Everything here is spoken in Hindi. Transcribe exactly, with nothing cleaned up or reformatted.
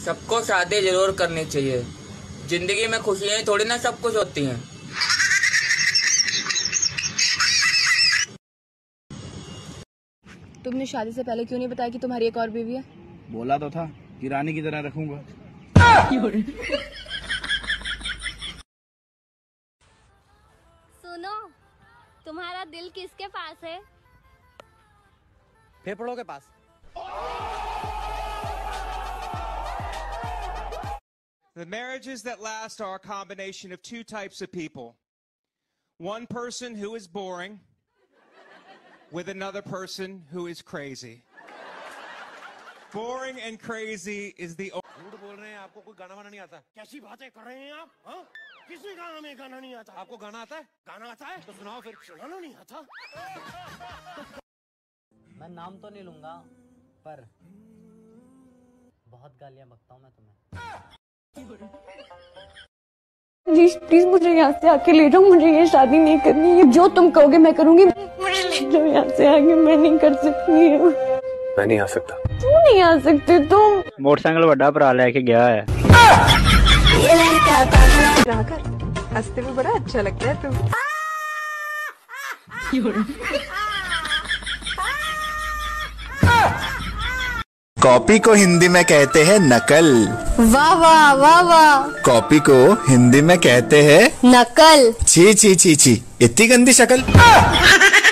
सबको शादी जरूर करनी चाहिए। जिंदगी में खुशियां ही थोड़ी ना सब कुछ होती हैं। तुमने शादी से पहले क्यों नहीं बताया कि तुम्हारी एक और बीवी है? बोला तो था कि रानी की तरह रखूंगा। सुनो, तुम्हारा दिल किसके पास है? फेफड़ों के पास। The marriages that last are a combination of two types of people. One person who is boring with another person who is crazy. Boring and crazy is the झूठ बोल रहे हैं, आपको कोई गाना वाना नहीं आता? कैसी बातें कर रहे हैं आप? हाँ? किसी गाना में गाना नहीं आता? आपको गाना आता है? गाना आता है? तो सुनाओ फिर। सुनाना नहीं आता? मैं नाम तो नहीं लूंगा, पर बहुत गालियां बकता हूँ मैं तुम्हें। प्लीज प्लीज मुझे यहाँ से आके ले जाओ, मुझे ये शादी नहीं करनी है। जो तुम कहोगे मैं करूंगी। मुझे ले जाओ यहाँ से आगे, मैं नहीं कर सकती। मैं नहीं आ सकता। क्यों नहीं आ सकते तुम? मोटरसाइकिल बड़ा भरा लेके गया है। हंसते में बड़ा अच्छा लगता है तुम। कॉपी को हिंदी में कहते हैं नकल। वाह वाह वाह वाह। कॉपी को हिंदी में कहते हैं नकल। छी छी छी छी, इतनी गंदी शक्ल।